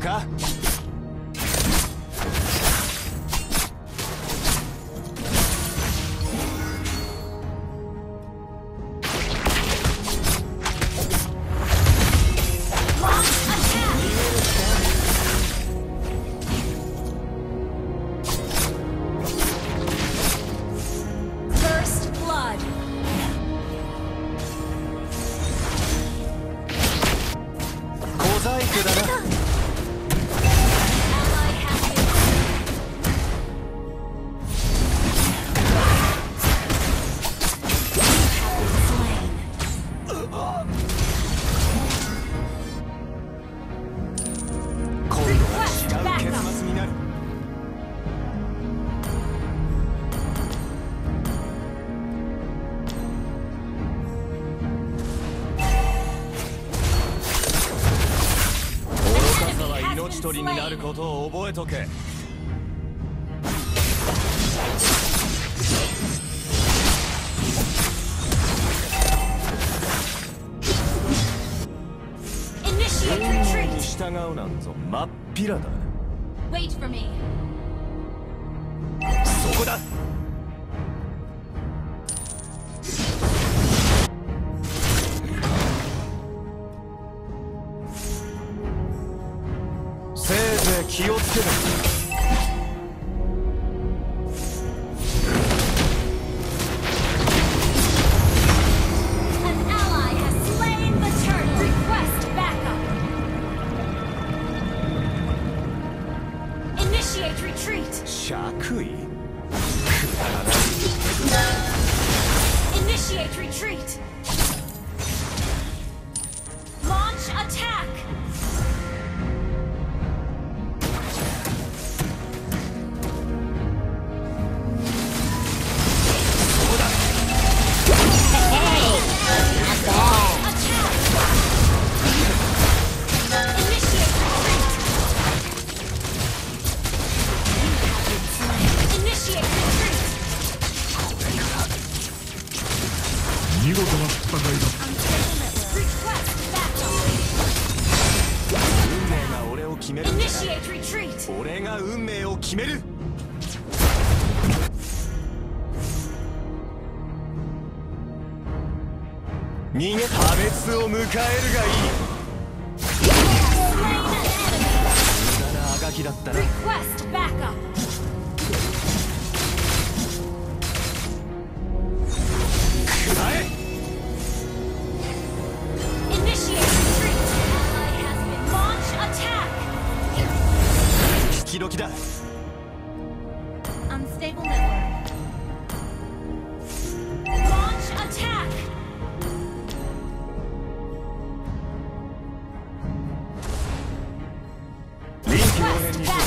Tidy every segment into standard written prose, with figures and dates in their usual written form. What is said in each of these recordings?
か。一人になることを覚えとけ。に従うなんぞまっぴらだ。そこだ。せいぜい気をつけろ。爵位？くだらない。 Initiate retreat. Launch attack. Initiate retreat. 俺が運命を決める。逃げ破滅を迎えるがいい。無駄なあがきだったな。くらえ。時だ。 Unstable network. Launch attack. 臨機応変に。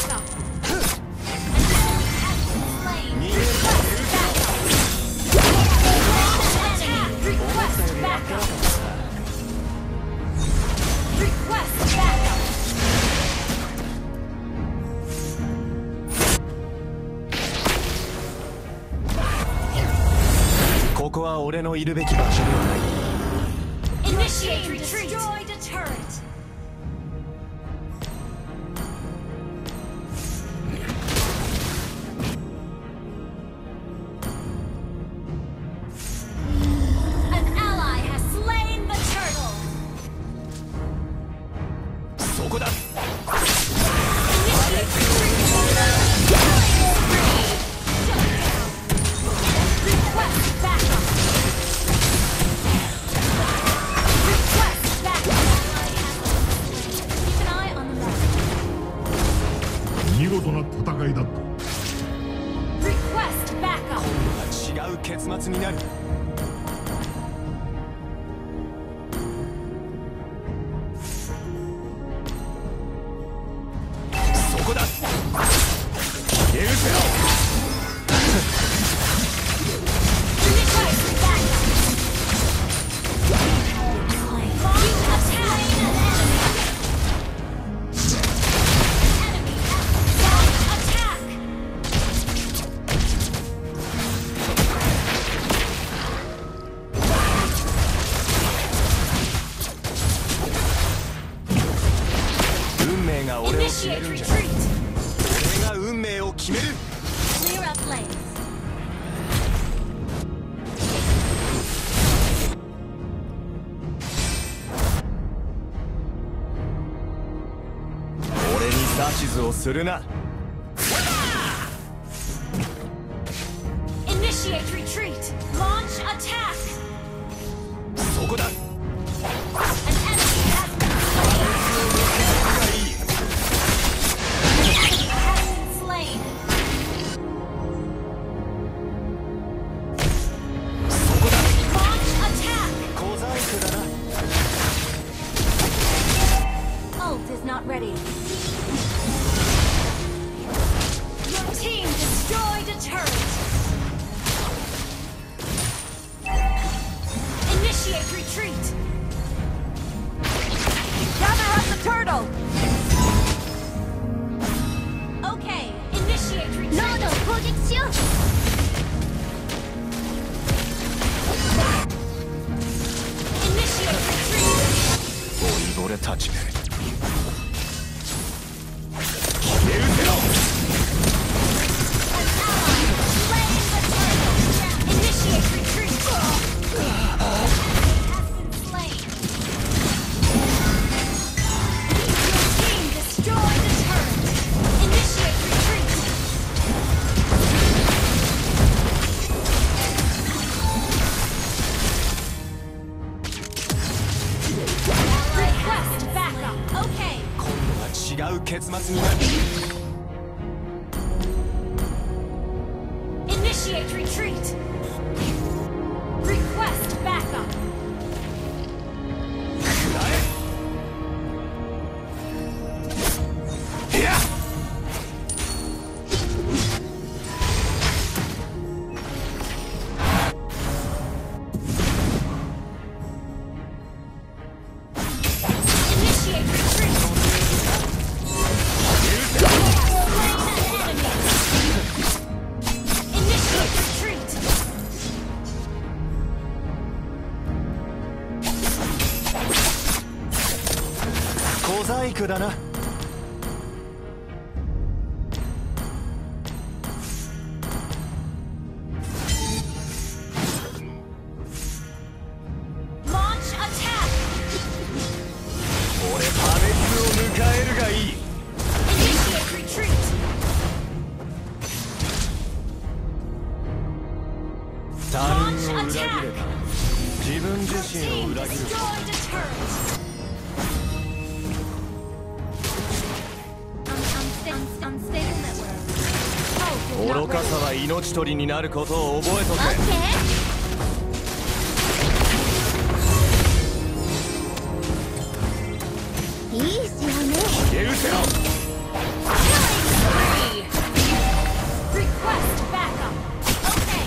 ここは俺のいるべき場所ではない。 Initiate retreat. Destroyed a turret. そこだ。 見事な戦いだった。 今度は違う結末になる。そこだ。許せろ。 指図をするな。 Initiate retreat. Launch attack. そこだ。 An enemy has been slain. そこだ。 Launch attack. 小細工だな。 Ult is not ready. Your team destroyed a turret. Initiate retreat. Gather up the turtle. Okay, initiate retreat. Initiate retreat. 老いぼれたちめ。消え失せろ。 An ally slain the turtle. Initiate retreat. Has been slain. Your team destroyed the turret. Initiate retreat. Request backup. Okay. 今度は違う結末になる。 Initiate retreat. Request backup. 食らえ。いや。 Initiate retreat. Initiate retreat. 小細工だな。 Launch attack. 俺破滅を迎えるがいい。 Initiate retreat. 他人を裏切れば自分 Your 自身を team 裏切る。 destroyed a turret. Unstable network. 愚かさは命取りになることを覚えとけ。 消え失せろ。 Killing spree. Request backup. Okay.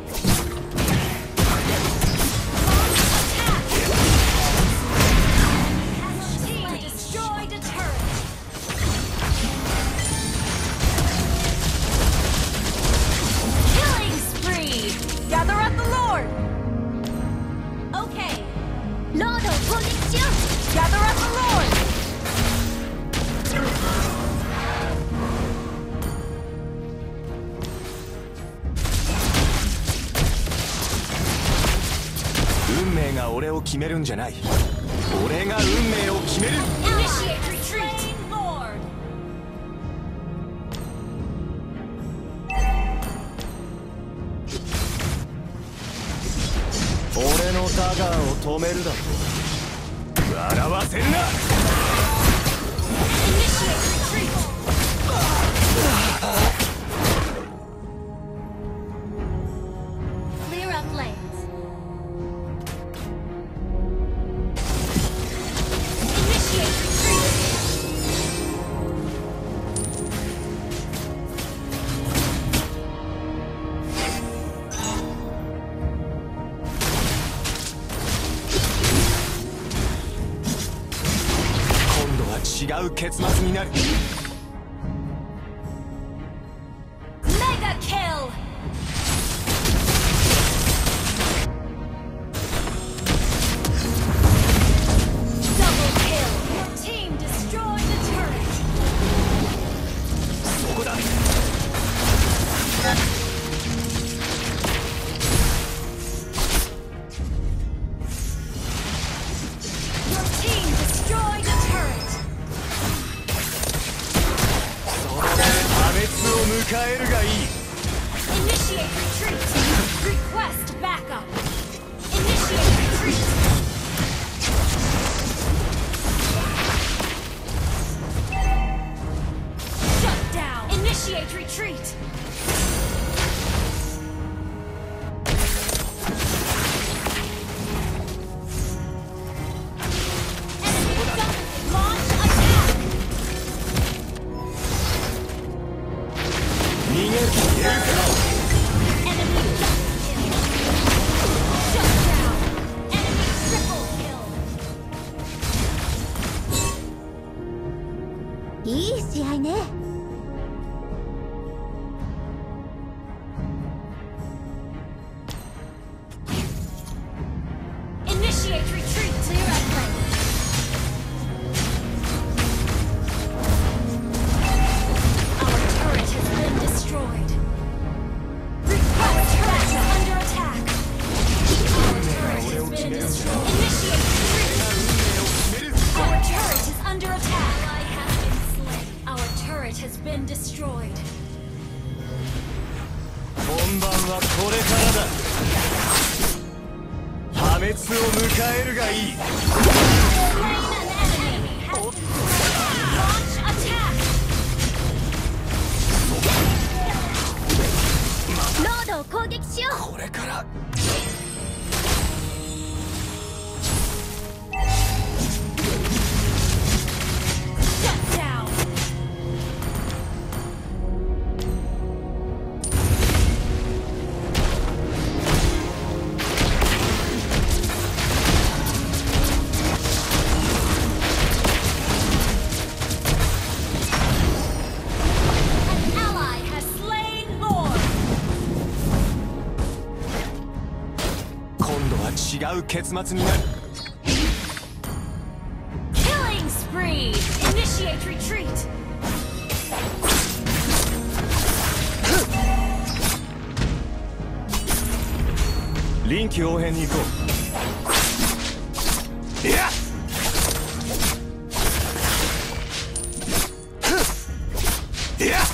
Launch attack. Your team destroyed a turret. Killing spree. Gather up the Lord. Okay. Lord of protection. Gather up the Lord. 運命が俺を決めるんじゃない。俺が運命を決める。 Initiate retreat. Lord. 俺のダガーを止めるだと。笑わせるな。 Initiate retreat. Clear up lanes. Initiate retreat. 今度は違う結末になる。 Mega kill. Double kill. Your team destroyed the turret. そこだ。 Your team destroyed a turret. はこれからだ。破滅を迎えるがいい。 ロードを攻撃しよう。 これから違う結末になる。 Killing spree. Initiate retreat. 臨機応変に行こう。いやいや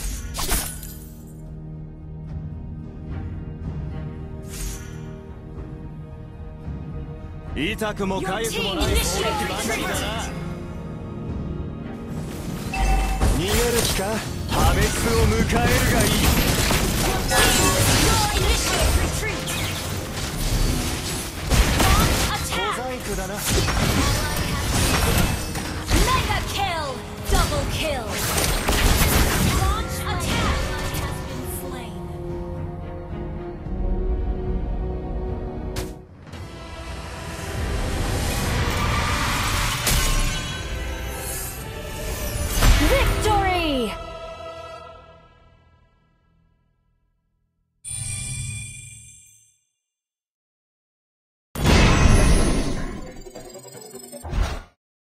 痛くも痒くもない攻撃ばかりだな。逃げる気か。破滅を迎えるがいい。小細工だな。 Mega kill. Double kill. Launch attack. Has been slain. Victory!